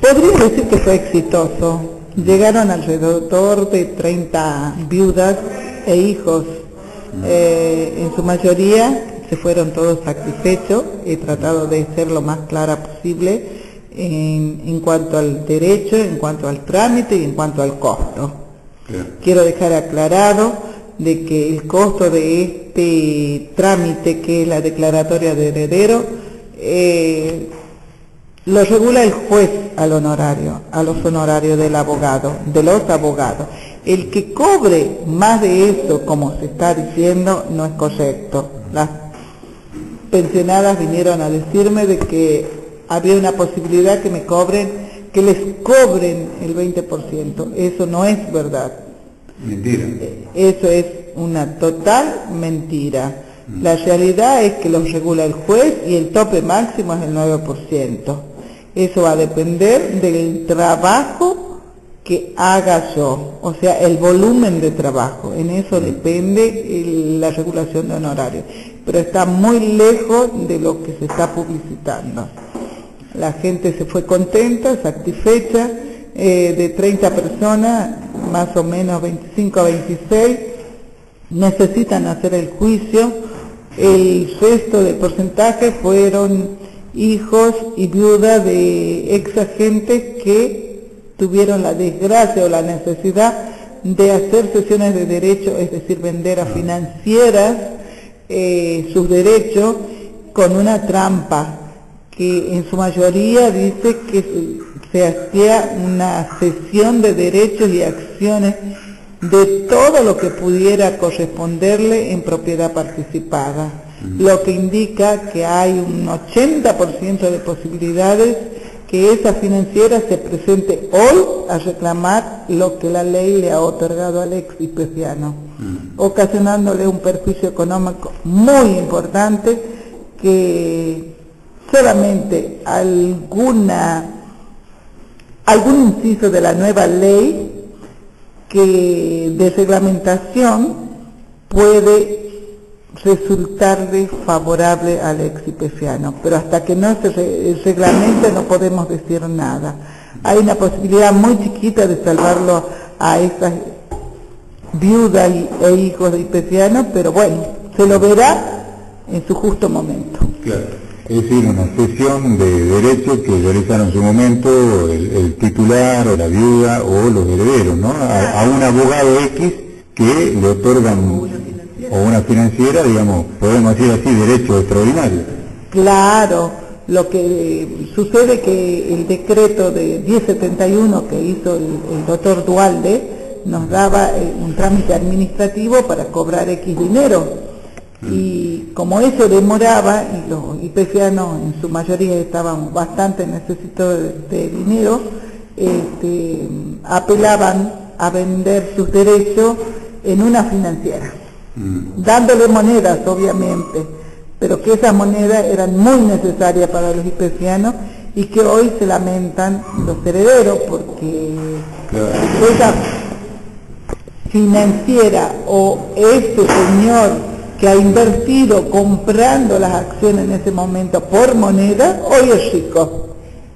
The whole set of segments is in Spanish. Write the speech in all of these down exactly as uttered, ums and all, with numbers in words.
Podría decir que fue exitoso. Llegaron alrededor de treinta viudas e hijos. Eh, en su mayoría se fueron todos satisfechos. He tratado de ser lo más clara posible en, en cuanto al derecho, en cuanto al trámite y en cuanto al costo. Bien. Quiero dejar aclarado de que el costo de este trámite, que es la declaratoria de heredero, eh, lo regula el juez al honorario, a los honorarios del abogado, de los abogados. El que cobre más de eso, como se está diciendo, no es correcto. Las pensionadas vinieron a decirme de que había una posibilidad que me cobren, que les cobren el veinte por ciento. Eso no es verdad. Mentira. Eso es una total mentira. La realidad es que los regula el juez y el tope máximo es el nueve por ciento. Eso va a depender del trabajo que haga yo, o sea, el volumen de trabajo. En eso depende el, la regulación de honorarios. Pero está muy lejos de lo que se está publicitando. La gente se fue contenta, satisfecha. Eh, de treinta personas, más o menos veinticinco a veintiséis necesitan hacer el juicio. El resto del porcentaje fueron hijos y viudas de ex agentes que tuvieron la desgracia o la necesidad de hacer sesiones de derecho, es decir, vender a financieras eh, sus derechos con una trampa que en su mayoría dice que se hacía una cesión de derechos y acciones de todo lo que pudiera corresponderle en propiedad participada, lo que indica que hay un ochenta por ciento de posibilidades que esa financiera se presente hoy a reclamar lo que la ley le ha otorgado al ex hispesiano, ocasionándole un perjuicio económico muy importante que solamente alguna algún inciso de la nueva ley que de reglamentación puede resultarle favorable al ex hispesiano, pero hasta que no se re reglamente no podemos decir nada. Hay una posibilidad muy chiquita de salvarlo a esas viudas e hijos de hispesiano, pero bueno, se lo verá en su justo momento. Claro. Es decir, una cesión de derechos que realizaron en su momento el, el titular o la viuda o los herederos, ¿no? A, a un abogado X que le otorgan, o una financiera, digamos, podemos decir así, derechos extraordinarios. Claro, lo que sucede que el decreto de diez setenta y uno que hizo el, el doctor Dualde nos daba eh, un trámite administrativo para cobrar X dinero. Y como eso demoraba, y los hispesianos en su mayoría estaban bastante necesitados de, de dinero, este, apelaban a vender sus derechos en una financiera, mm. dándole monedas obviamente, pero que esas monedas eran muy necesarias para los hispesianos y que hoy se lamentan los herederos porque claro. esa financiera o ese señor que ha invertido comprando las acciones en ese momento por moneda, hoy es rico,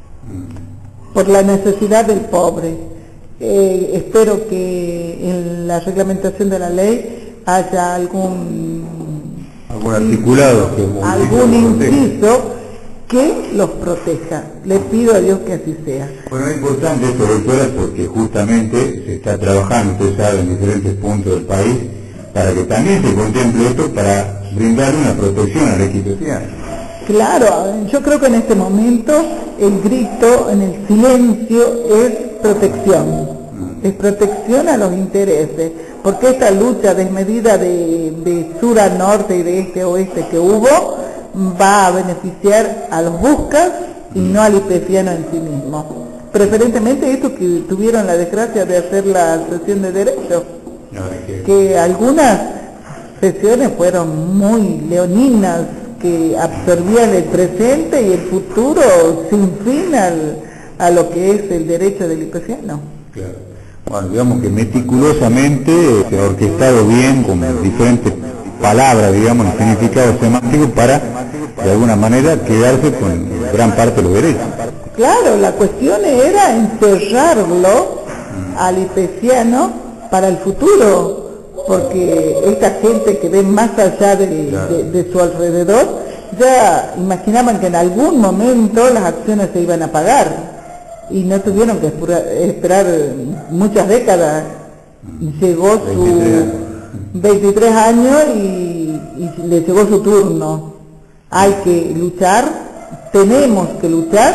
por la necesidad del pobre. Eh, espero que en la reglamentación de la ley haya algún, algún articulado, que algún inciso que los proteja. Le pido a Dios que así sea. Bueno, es importante esto, doctora, porque justamente se está trabajando, usted sabe, en diferentes puntos del país, para que también se contemple esto para brindar una protección al ex hispesiano. Claro, yo creo que en este momento el grito en el silencio es protección, mm. es protección a los intereses, porque esta lucha desmedida de, de sur a norte y de este a oeste que hubo va a beneficiar a los buscas y mm. no al hispesiano en sí mismo. Preferentemente estos que tuvieron la desgracia de hacer la sesión de derechos. Que algunas sesiones fueron muy leoninas, que absorbían el presente y el futuro sin fin al, a lo que es el derecho del hispesiano. Claro. Bueno, digamos que meticulosamente se ha orquestado bien con diferentes palabras, digamos, y significados semánticos para, de alguna manera, quedarse con gran parte de los derechos. Claro, la cuestión era encerrarlo al hipesiano para el futuro, porque esta gente que ve más allá de, de, de su alrededor, ya imaginaban que en algún momento las acciones se iban a pagar, y no tuvieron que esperar muchas décadas. Llegó su veintitrés años y, y le llegó su turno. Hay que luchar, tenemos que luchar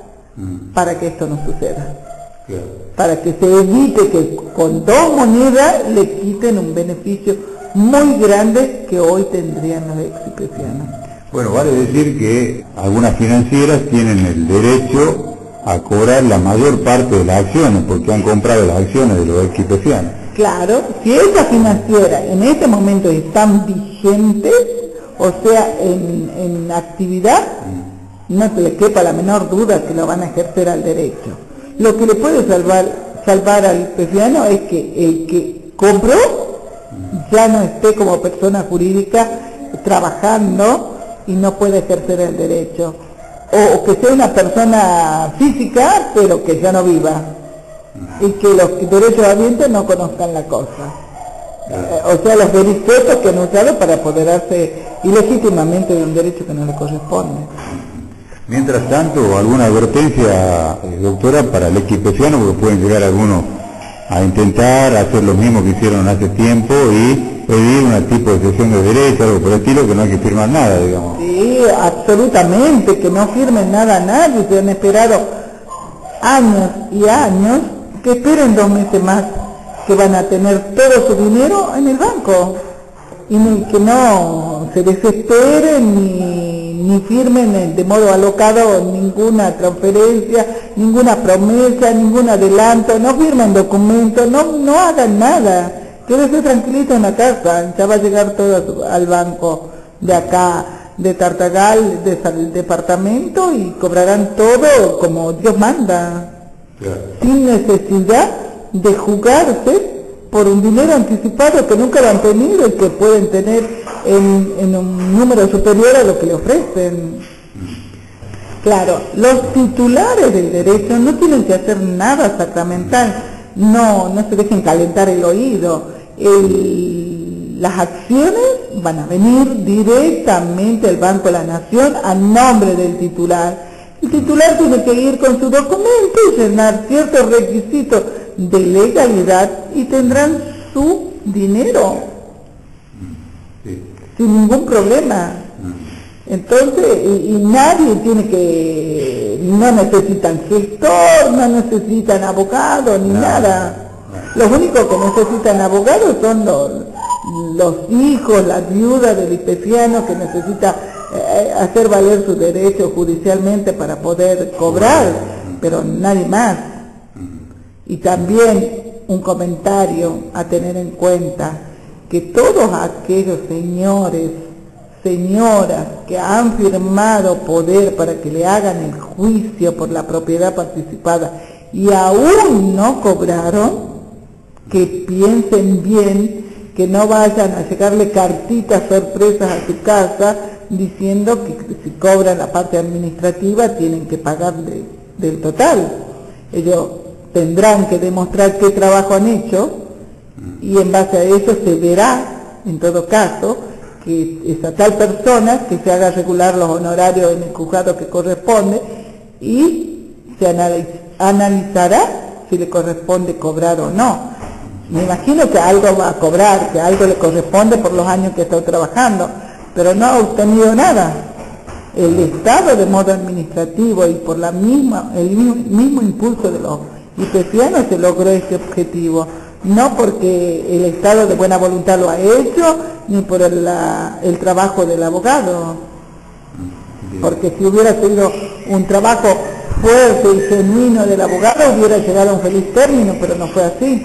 para que esto no suceda, para que se evite que con dos monedas le quiten un beneficio muy grande que hoy tendrían los exipesianos. Bueno, vale decir que algunas financieras tienen el derecho a cobrar la mayor parte de las acciones, porque han comprado las acciones de los exipesianos. Claro, si esas financieras en este momento están vigentes, o sea, en, en actividad, mm. no se le quepa la menor duda que lo van a ejercer al derecho. Lo que le puede salvar, salvar al exipesiano es que el que compró mm. ya no esté como persona jurídica trabajando y no puede ejercer el derecho. O que sea una persona física, pero que ya no viva, y que los derechos habientes no conozcan la cosa. Eh, o sea, los vericuetos que han usado para apoderarse ilegítimamente de un derecho que no le corresponde. Mientras tanto, ¿alguna advertencia, eh, doctora, para el exipesiano? Porque pueden llegar algunos a intentar hacer lo mismo que hicieron hace tiempo y pedir un tipo de cesión de derecho, algo por el estilo, que no hay que firmar nada, digamos. Sí, absolutamente, que no firmen nada a nadie. Se han esperado años y años, que esperen dos meses más, que van a tener todo su dinero en el banco, y ni, que no se desesperen ni, ni firmen de modo alocado ninguna transferencia, ninguna promesa, ningún adelanto, no firmen documentos, no, no hagan nada. Quédese tranquilito en la casa, ya va a llegar todo al banco de acá, de Tartagal, del departamento, y cobrarán todo como Dios manda, yeah. sin necesidad de jugarse por un dinero anticipado que nunca lo han tenido y que pueden tener en, en un número superior a lo que le ofrecen. Claro, los titulares del derecho no tienen que hacer nada sacramental, no, no se dejen calentar el oído. El, las acciones van a venir directamente al Banco de la Nación a nombre del titular. El titular tiene que ir con su documento y llenar ciertos requisitos de legalidad y tendrán su dinero sí. sin ningún problema. Entonces, y, y nadie tiene que, no necesitan gestor, no necesitan abogado, ni no, nada. No. Los únicos que necesitan abogados son los, los hijos, las viudas del exipesiano que necesita eh, hacer valer su derecho judicialmente para poder cobrar, pero nadie más. Y también un comentario a tener en cuenta, que todos aquellos señores, señoras que han firmado poder para que le hagan el juicio por la propiedad participada y aún no cobraron, que piensen bien, que no vayan a llegarle cartitas sorpresas a su casa diciendo que si cobran la parte administrativa tienen que pagar de, del total. Ellos tendrán que demostrar qué trabajo han hecho y en base a eso se verá, en todo caso, que esa tal persona que se haga regular los honorarios en el juzgado que corresponde y se analiz analizará si le corresponde cobrar o no. Me imagino que algo va a cobrar, que algo le corresponde por los años que está trabajando, pero no ha obtenido nada. El Estado de modo administrativo y por la misma, el mismo impulso de los exipesianos se logró este objetivo, no porque el Estado de buena voluntad lo ha hecho, ni por el, la, el trabajo del abogado, porque si hubiera sido un trabajo fuerte y genuino del abogado hubiera llegado a un feliz término, pero no fue así.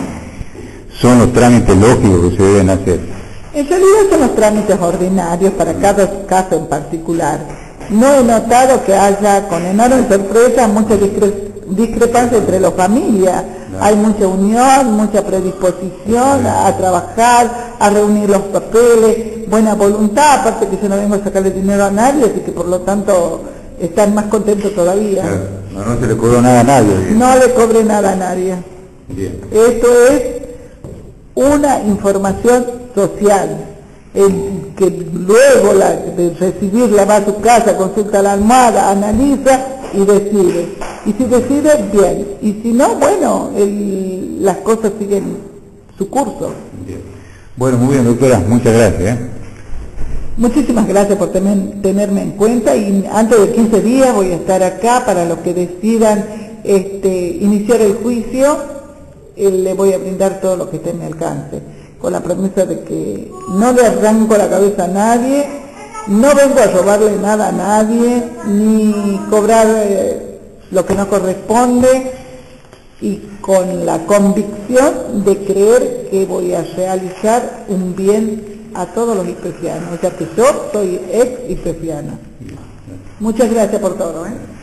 Son los trámites lógicos que se deben hacer. En realidad son los trámites ordinarios para cada caso en particular. No he notado que haya, con enorme sorpresa, mucha discre discrepancia entre las familias. No. Hay mucha unión, mucha predisposición a, a trabajar, a reunir los papeles, buena voluntad, aparte que yo no vengo a sacarle dinero a nadie, así que por lo tanto están más contentos todavía. No. No, no se le cobró nada a nadie. Bien. No le cobre nada a nadie. Bien. Esto es una información social. El que luego la, de recibirla va a su casa, consulta la almohada, analiza y decide. Y si decide, bien. Y si no, bueno, el, las cosas siguen su curso. Bien. Bueno, muy bien, doctora, muchas gracias. ¿eh? Muchísimas gracias por tener, tenerme en cuenta, y antes de quince días voy a estar acá para los que decidan este, iniciar el juicio. Eh, le voy a brindar todo lo que esté en mi alcance, con la promesa de que no le arranco la cabeza a nadie, no vengo a robarle nada a nadie, ni cobrar eh, lo que no corresponde, y con la convicción de creer que voy a realizar un bien a todos los ipefianos, ya que yo soy ex ipefiana. Muchas gracias por todo, ¿eh?